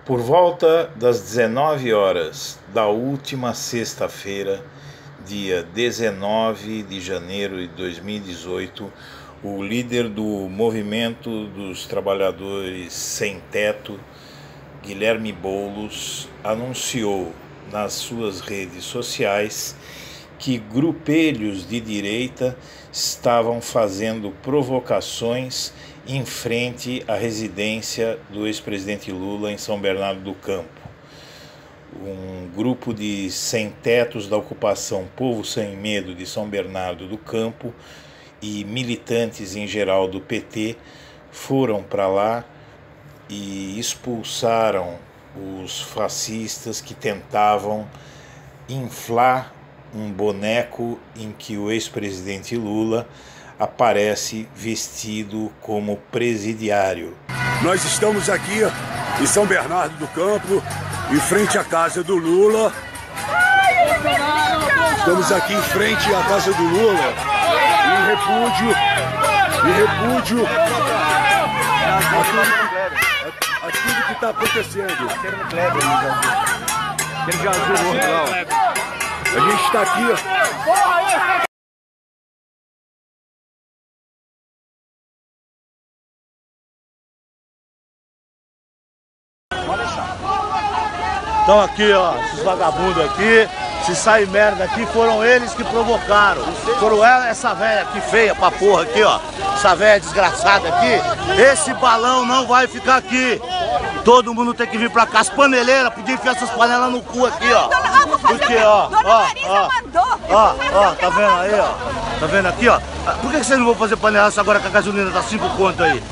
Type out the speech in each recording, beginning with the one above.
Por volta das 19 horas da última sexta-feira, dia 19 de janeiro de 2018, o líder do Movimento dos Trabalhadores Sem Teto, Guilherme Boulos, anunciou nas suas redes sociais que grupelhos de direita estavam fazendo provocações em frente à residência do ex-presidente Lula em São Bernardo do Campo. Um grupo de sem-tetos da ocupação Povo Sem Medo de São Bernardo do Campo e militantes em geral do PT foram para lá e expulsaram os fascistas que tentavam inflar um boneco em que o ex-presidente Lula aparece vestido como presidiário. Nós estamos aqui em São Bernardo do Campo, em frente à casa do Lula. Estamos aqui em frente à casa do Lula, em repúdio a tudo que está acontecendo. A gente está aqui. Então aqui, ó, esses vagabundos aqui, se sair merda aqui, foram eles que provocaram. Foram essa velha aqui feia pra porra aqui, ó. Essa velha desgraçada aqui. Esse balão não vai ficar aqui. Todo mundo tem que vir pra cá. As paneleiras, podia enfiar essas panelas no cu aqui, ó. Porque, ó, tá vendo aí, ó? Tá vendo aqui, ó? Por que vocês não vão fazer panelaço agora que a gasolina tá 5 conto aí?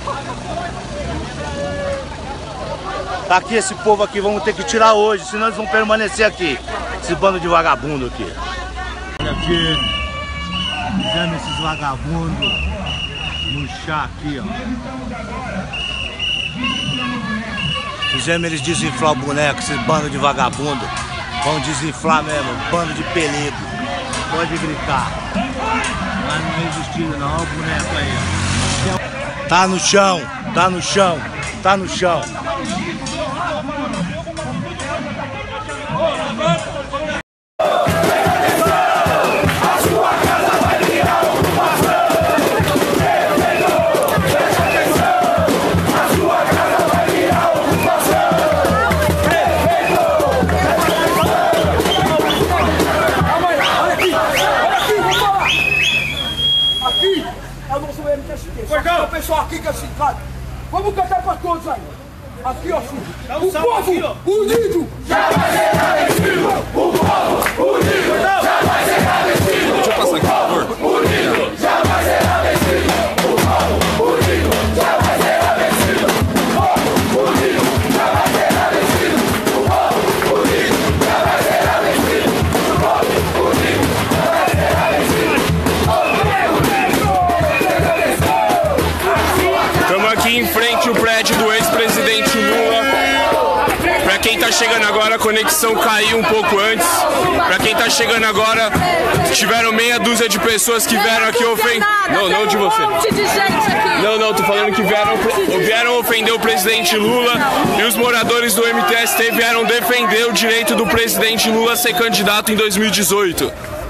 Tá aqui esse povo aqui, vamos ter que tirar hoje, senão eles vão permanecer aqui. Esse bando de vagabundo aqui. Olha aqui, fizemos esses vagabundos no chá aqui, ó. Fizemos eles desinflar o boneco, esses bandos de vagabundo. Vão desinflar mesmo, bando de pelego. Pode gritar. Mas não resistiram não, olha o boneco aí, ó. Tá no chão, tá no chão, tá no chão. O pessoal aqui que é sindicato. Vamos cantar para todos aí. Aqui, ó, o povo unido já vai ser vencido. O povo unido já vai ser vencido. Deixa eu passar aqui, por favor. Unido já vai ser vencido. O povo unido já vai ser vencido. O povo unido já vai ser vencido. O povo unido já vai ser vencido. O povo unido já vai ser vencido. Estamos aqui em frente ao prédio do ex-presidente Lula. Para quem tá chegando agora, a conexão caiu um pouco antes. Para quem tá chegando agora, tiveram meia dúzia de pessoas que vieram aqui ofender. Não de você. Não, tô falando que vieram ofender o presidente Lula e os moradores do MTST vieram defender o direito do presidente Lula a ser candidato em 2018.